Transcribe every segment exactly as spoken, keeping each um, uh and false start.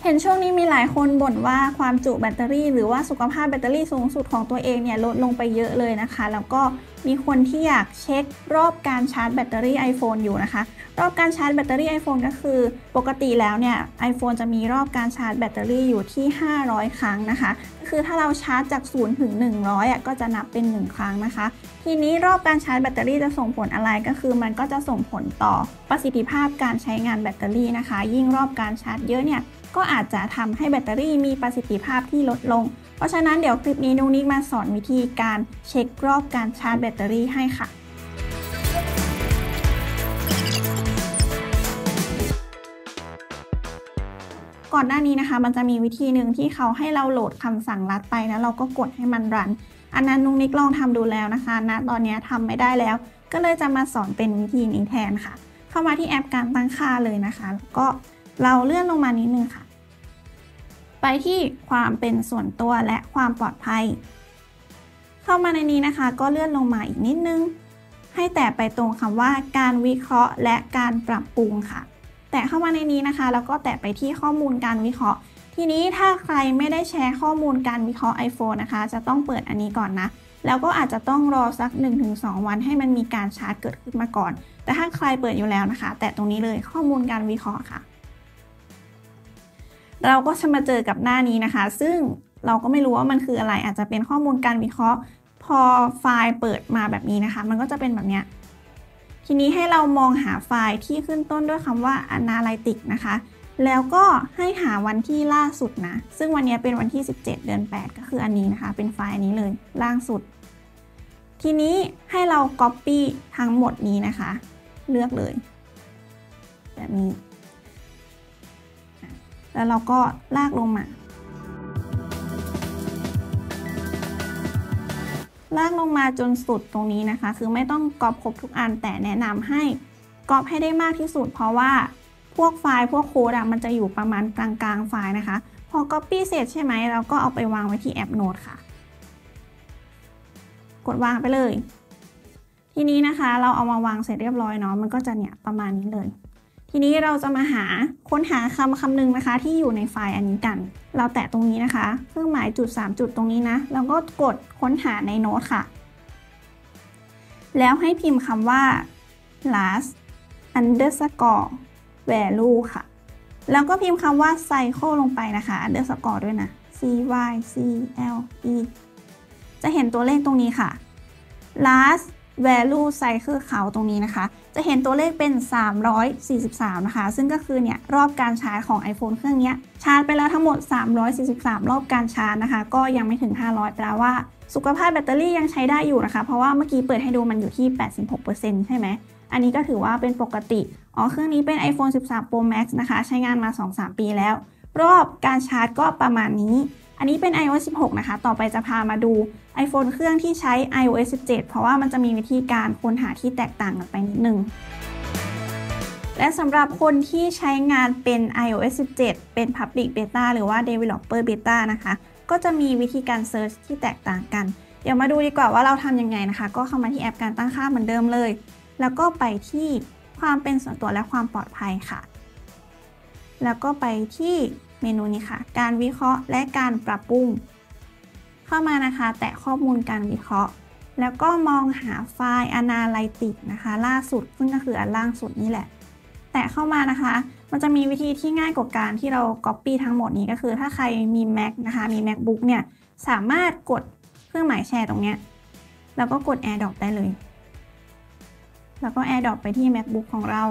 เห็นช่วงนี้มีหลายคนบ่นว่าความจุแบตเตอรี่หรือว่าสุขภาพแบตเตอรี่สูงสุดของตัวเองเนี่ยลดลงไปเยอะเลยนะคะแล้วก็มีคนที่อยากเช็ครอบการชาร์จแบตเตอรี่ iPhone อยู่นะคะรอบการชาร์จแบตเตอรี่ iPhone ก็คือปกติแล้วเนี่ย iPhone จะมีรอบการชาร์จแบตเตอรี่อยู่ที่ห้าร้อยครั้งนะคะคือถ้าเราชาร์จจากศูนย์ถึงหนึ่งร้อยอ่ะก็จะนับเป็นหนึ่งครั้งนะคะทีนี้รอบการชาร์จแบตเตอรี่จะส่งผลอะไรก็คือมันก็จะส่งผลต่อประสิทธิภาพการใช้งานแบตเตอรี่นะคะยิ่งรอบการชาร์จเยอะเนี่ยก็อาจจะทำให้แบตเตอรี่มีประสิทธิภาพที่ลดลงเพราะฉะนั้นเดี๋ยวคลิปนี้นุ๊กนิกมาสอนวิธีการเช็ครอบการชาร์จแบตเตอรี่ให้ค่ะก่อนหน้านี้นะคะมันจะมีวิธีหนึ่งที่เขาให้เราโหลดคำสั่งลัดไปแล้วเราก็กดให้มันรันอันนั้นนุ๊กนิกลองทำดูแล้วนะคะณตอนนี้ทำไม่ได้แล้วก็เลยจะมาสอนเป็นวิธีนี้แทนค่ะเข้ามาที่แอปการตั้งค่าเลยนะคะแล้วก็เราเลื่อนลงมานิดนึงค่ะไปที่ความเป็นส่วนตัวและความปลอดภัยเข้ามาในนี้นะคะก็เลื่อนลงมาอีกนิดนึงให้แตะไปตรงคำว่าการวิเคราะห์และการปรับปรุงค่ะแตะเข้ามาในนี้นะคะแล้วก็แตะไปที่ข้อมูลการวิเคราะห์ทีนี้ถ้าใครไม่ได้แชร์ข้อมูลการวิเคราะห์ iPhone นะคะจะต้องเปิดอันนี้ก่อนนะแล้วก็อาจจะต้องรอสัก หนึ่งถึงสอง วันให้มันมีการชาร์จเกิดขึ้นมาก่อนแต่ถ้าใครเปิดอยู่แล้วนะคะแตะตรงนี้เลยข้อมูลการวิเคราะห์ค่ะเราก็จะมาเจอกับหน้านี้นะคะซึ่งเราก็ไม่รู้ว่ามันคืออะไรอาจจะเป็นข้อมูลการวิเคราะห์พอไฟล์เปิดมาแบบนี้นะคะมันก็จะเป็นแบบนี้ทีนี้ให้เรามองหาไฟล์ที่ขึ้นต้นด้วยคำว่า Analytics นะคะแล้วก็ให้หาวันที่ล่าสุดนะซึ่งวันนี้เป็นวันที่สิบเจ็ดเดือนแปดก็คืออันนี้นะคะเป็นไฟล์นี้เลยล่างสุดทีนี้ให้เรา Copy ทั้งหมดนี้นะคะเลือกเลยแบบนี้แล้วเราก็ลากลงมาลากลงมาจนสุดตรงนี้นะคะคือไม่ต้องก๊อปครบทุกอันแต่แนะนำให้ก๊อปให้ได้มากที่สุดเพราะว่าพวกไฟล์พวกโค้ดอะมันจะอยู่ประมาณกลางๆไฟล์นะคะพอ Copy เสร็จใช่ไหมเราก็เอาไปวางไว้ที่แอปโน้ตค่ะกดวางไปเลยทีนี้นะคะเราเอามาวางเสร็จเรียบร้อยเนาะมันก็จะเนี่ยประมาณนี้เลยทีนี้เราจะมาหาค้นหาคำคำหนึ่งนะคะที่อยู่ในไฟล์อันนี้กันเราแตะตรงนี้นะคะเครื่องหมายจุดสามจุดตรงนี้นะแล้วก็กดค้นหาในโน้ตค่ะแล้วให้พิมพ์คำว่า last underscore value ค่ะแล้วก็พิมพ์คำว่า cycle ลงไปนะคะ underscore ด้วยนะ c y c l e จะเห็นตัวเลขตรงนี้ค่ะ last value cycle count ตรงนี้นะคะจะเห็นตัวเลขเป็นสามร้อยสี่สิบสามนะคะซึ่งก็คือเนี่ยรอบการชาร์จของ iPhone เครื่องนี้ชาร์จไปแล้วทั้งหมดสามร้อยสี่สิบสามรอบการชาร์จนะคะก็ยังไม่ถึงห้าร้อยแปลว่าสุขภาพแบตเตอรี่ยังใช้ได้อยู่นะคะเพราะว่าเมื่อกี้เปิดให้ดูมันอยู่ที่ แปดสิบหกเปอร์เซ็นต์ ใช่ไหมอันนี้ก็ถือว่าเป็นปกติอ๋อเครื่องนี้เป็น iPhone สิบสาม Pro Max นะคะใช้งานมา สองถึงสาม ปีแล้วรอบการชาร์จก็ประมาณนี้อันนี้เป็น iOS สิบหกนะคะต่อไปจะพามาดู iPhone เครื่องที่ใช้ iOS สิบเจ็ดเพราะว่ามันจะมีวิธีการค้นหาที่แตกต่างกันไปนิดนึงและสำหรับคนที่ใช้งานเป็น iOS สิบเจ็ดเป็น Public Beta หรือว่า Developer Beta นะคะก็จะมีวิธีการ Search ที่แตกต่างกันเดี๋ยวมาดูดีกว่าว่าเราทำยังไงนะคะก็เข้ามาที่แอปการตั้งค่าเหมือนเดิมเลยแล้วก็ไปที่ความเป็นส่วนตัวและความปลอดภัยค่ะแล้วก็ไปที่เมนูนี้ค่ะการวิเคราะห์และการปรับปรุงเข้ามานะคะแตะข้อมูลการวิเคราะห์แล้วก็มองหาไฟล์ Analytics นะคะล่าสุดซึ่งก็คืออันล่างสุดนี่แหละแตะเข้ามานะคะมันจะมีวิธีที่ง่ายกว่าการที่เรา Copy ทั้งหมดนี้ก็คือถ้าใครมี Mac นะคะมี MacBook เนี่ยสามารถกดเครื่องหมายแชร์ตรงเนี้ยแล้วก็กด AirDrop ได้เลยแล้วก็ AirDrop ไปที่ MacBook ของเรา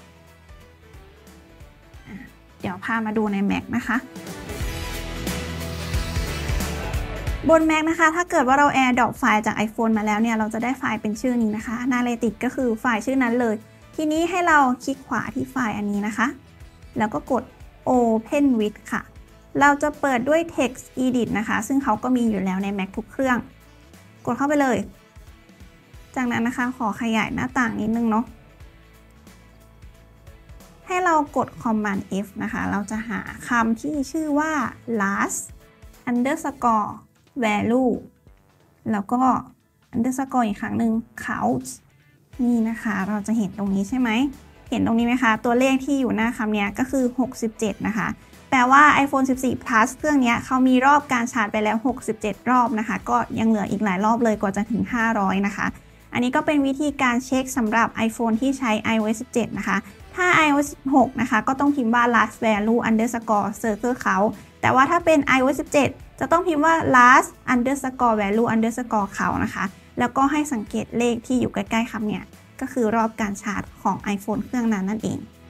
เดี๋ยวพามาดูใน Mac นะคะบน Mac นะคะถ้าเกิดว่าเรา AirDrop ไฟล์จาก iPhone มาแล้วเนี่ยเราจะได้ไฟล์เป็นชื่อนี้นะคะ Analytics ก็คือไฟล์ชื่อนั้นเลยทีนี้ให้เราคลิกขวาที่ไฟล์อันนี้นะคะแล้วก็กด Open with ค่ะเราจะเปิดด้วย Text Edit นะคะซึ่งเขาก็มีอยู่แล้วใน Mac ทุกเครื่องกดเข้าไปเลยจากนั้นนะคะขอขยายหน้าต่างนิดนึงเนาะให้เรากด Command F นะคะเราจะหาคำที่ชื่อว่า last underscore value แล้วก็ underscore อีกครั้งหนึ่ง count นี่นะคะเราจะเห็นตรงนี้ใช่ไหมเห็นตรงนี้ไหมคะตัวเลขที่อยู่หน้าคำนี้ก็คือหกสิบเจ็ดนะคะแปลว่า iPhone สิบสี่ Plus เครื่องนี้เขามีรอบการชาร์จไปแล้วหกสิบเจ็ดรอบนะคะก็ยังเหลืออีกหลายรอบเลยกว่าจะถึงห้าร้อยนะคะอันนี้ก็เป็นวิธีการเช็คสำหรับ iPhone ที่ใช้ ไอ โอ เอส สิบเจ็ด นะคะถ้า ไอ โอ เอส สิบหก นะคะก็ต้องพิมพ์ว่า last value underscore circle count แต่ว่าถ้าเป็น ไอ โอ เอส สิบเจ็ด จะต้องพิมพ์ว่า last underscore value underscore count นะคะแล้วก็ให้สังเกตเลขที่อยู่ใกล้ๆคำเนี่ยก็คือรอบการชาร์จของ iPhone เครื่องนั้นนั่นเอง